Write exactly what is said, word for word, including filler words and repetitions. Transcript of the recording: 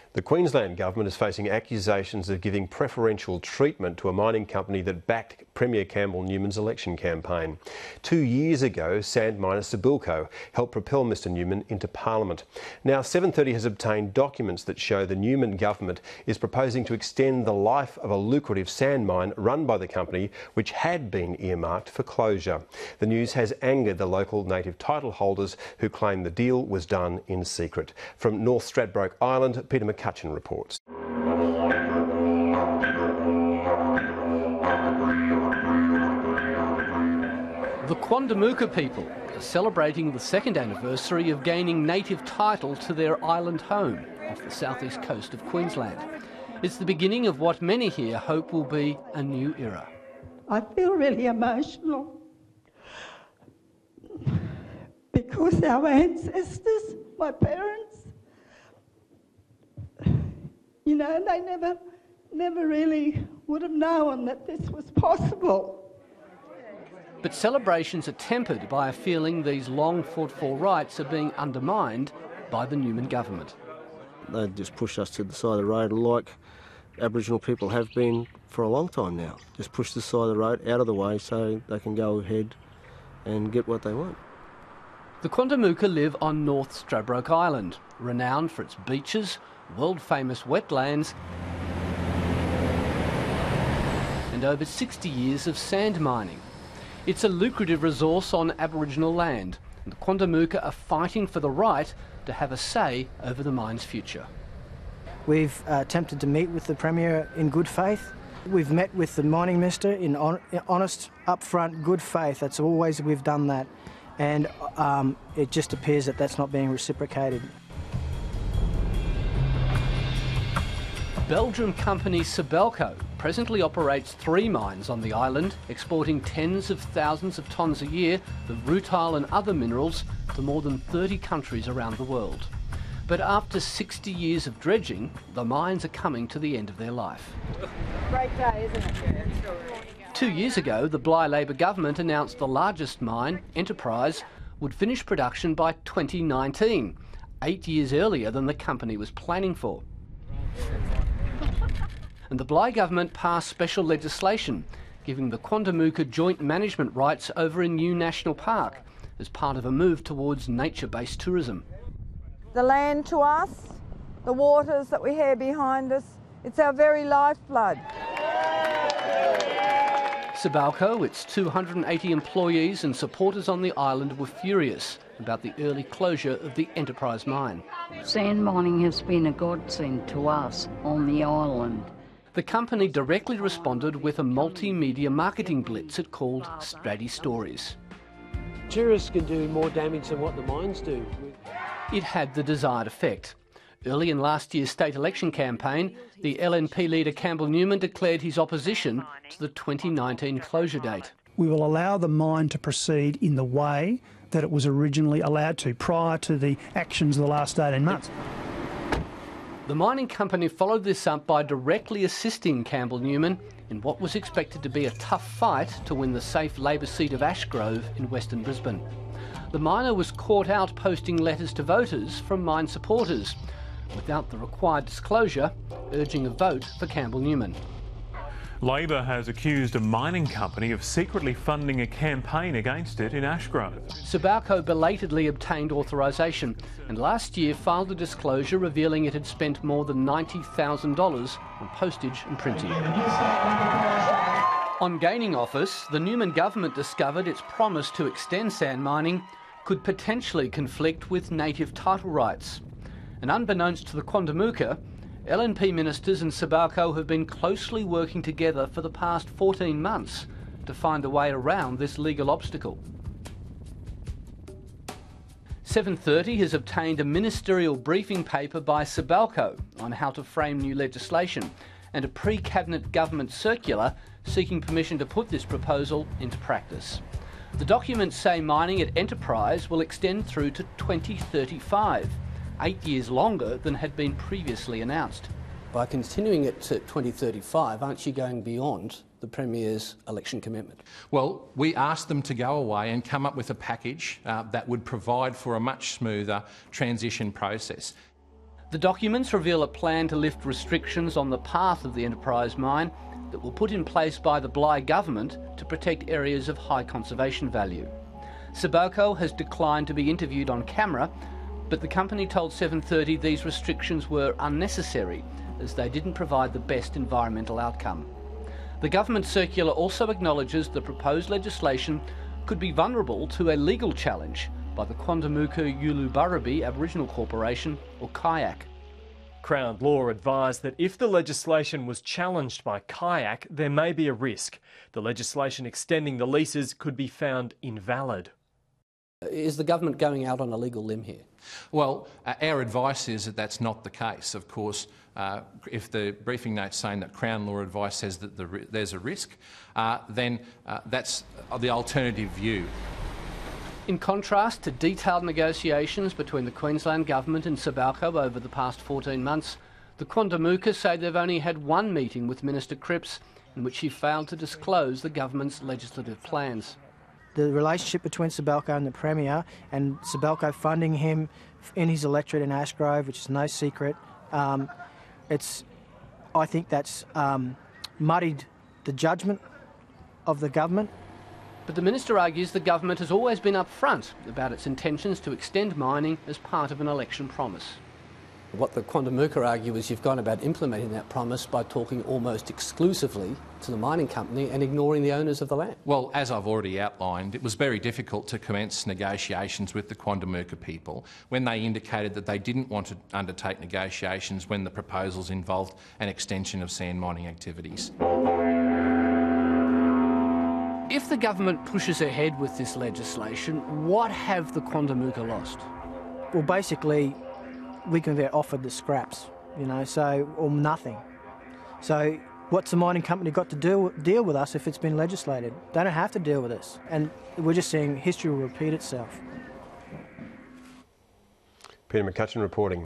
The Queensland Government is facing accusations of giving preferential treatment to a mining company that backed Premier Campbell Newman's election campaign. Two years ago, sand miner Sibelco helped propel Mr Newman into Parliament. Now, seven thirty has obtained documents that show the Newman government is proposing to extend the life of a lucrative sand mine run by the company, which had been earmarked for closure. The news has angered the local native title holders who claim the deal was done in secret. From Nth Stradbroke Island, Peter McCutcheon reports. The Quandamooka people are celebrating the second anniversary of gaining native title to their island home off the southeast coast of Queensland. It's the beginning of what many here hope will be a new era. I feel really emotional because our ancestors, my parents, you know, they never, never really would have known that this was possible. But celebrations are tempered by a feeling these long fought for rights are being undermined by the Newman government. They just push us to the side of the road like Aboriginal people have been for a long time now. Just push the side of the road out of the way so they can go ahead and get what they want. The Quandamooka live on Nth Stradbroke Island, renowned for its beaches, world-famous wetlands and over sixty years of sand mining. It's a lucrative resource on Aboriginal land, and the Quandamooka are fighting for the right to have a say over the mine's future. We've uh, attempted to meet with the Premier in good faith. We've met with the Mining Minister in on honest, upfront, good faith. That's always we've done that. And um, it just appears that that's not being reciprocated. Belgian company Sibelco presently operates three mines on the island, exporting tens of thousands of tonnes a year of rutile and other minerals to more than thirty countries around the world. But after sixty years of dredging, the mines are coming to the end of their life. Great day, isn't it? Two years ago, the Bligh Labor government announced the largest mine, Enterprise, would finish production by twenty nineteen, eight years earlier than the company was planning for. And the Bligh government passed special legislation giving the Quandamooka joint management rights over a new national park as part of a move towards nature-based tourism. The land to us, the waters that we hear behind us, it's our very lifeblood. Sibelco, its two hundred eighty employees and supporters on the island were furious about the early closure of the Enterprise mine. Sand mining has been a godsend to us on the island. The company directly responded with a multimedia marketing blitz it called Straddy Stories. Tourists can do more damage than what the mines do. It had the desired effect. Early in last year's state election campaign, the L N P leader Campbell Newman declared his opposition to the twenty nineteen closure date. We will allow the mine to proceed in the way that it was originally allowed to, prior to the actions of the last eighteen months. The mining company followed this up by directly assisting Campbell Newman in what was expected to be a tough fight to win the safe Labor seat of Ashgrove in Western Brisbane. The miner was caught out posting letters to voters from mine supporters, without the required disclosure, urging a vote for Campbell Newman. Labor has accused a mining company of secretly funding a campaign against it in Ashgrove. Sibelco belatedly obtained authorisation and last year filed a disclosure revealing it had spent more than ninety thousand dollars on postage and printing. On gaining office, the Newman government discovered its promise to extend sand mining could potentially conflict with native title rights. And unbeknownst to the Quandamooka, L N P ministers and Sibelco have been closely working together for the past fourteen months to find a way around this legal obstacle. seven thirty has obtained a ministerial briefing paper by Sibelco on how to frame new legislation and a pre-cabinet government circular seeking permission to put this proposal into practice. The documents say mining at Enterprise will extend through to twenty thirty-five. Eight years longer than had been previously announced. By continuing it to twenty thirty-five, aren't you going beyond the Premier's election commitment? Well, we asked them to go away and come up with a package uh, that would provide for a much smoother transition process. The documents reveal a plan to lift restrictions on the path of the Enterprise mine that were put in place by the Bligh government to protect areas of high conservation value. Sibelco has declined to be interviewed on camera, but the company told seven thirty these restrictions were unnecessary as they didn't provide the best environmental outcome. The government circular also acknowledges the proposed legislation could be vulnerable to a legal challenge by the Quandamooka Yuluburrubi Aboriginal Corporation, or Kayak. Crown Law advised that if the legislation was challenged by Kayak, there may be a risk. The legislation extending the leases could be found invalid. Is the government going out on a legal limb here? Well, uh, our advice is that that's not the case. Of course, uh, if the briefing note's saying that Crown Law advice says that the ri there's a risk, uh, then uh, that's the alternative view. In contrast to detailed negotiations between the Queensland Government and Sibelco over the past fourteen months, the Quandamooka say they've only had one meeting with Minister Cripps in which he failed to disclose the government's legislative plans. The relationship between Sibelco and the Premier, and Sibelco funding him in his electorate in Ashgrove, which is no secret, um, it's, I think that's um, muddied the judgment of the government. But the Minister argues the government has always been upfront about its intentions to extend mining as part of an election promise. What the Quandamooka argue is you've gone about implementing that promise by talking almost exclusively to the mining company and ignoring the owners of the land. Well, as I've already outlined, it was very difficult to commence negotiations with the Quandamooka people when they indicated that they didn't want to undertake negotiations when the proposals involved an extension of sand mining activities. If the government pushes ahead with this legislation, what have the Quandamooka lost? Well, basically, we can get offered the scraps, you know, so, or nothing. So what's the mining company got to do, deal with us if it's been legislated? They don't have to deal with us. And we're just seeing history will repeat itself. Peter McCutcheon reporting.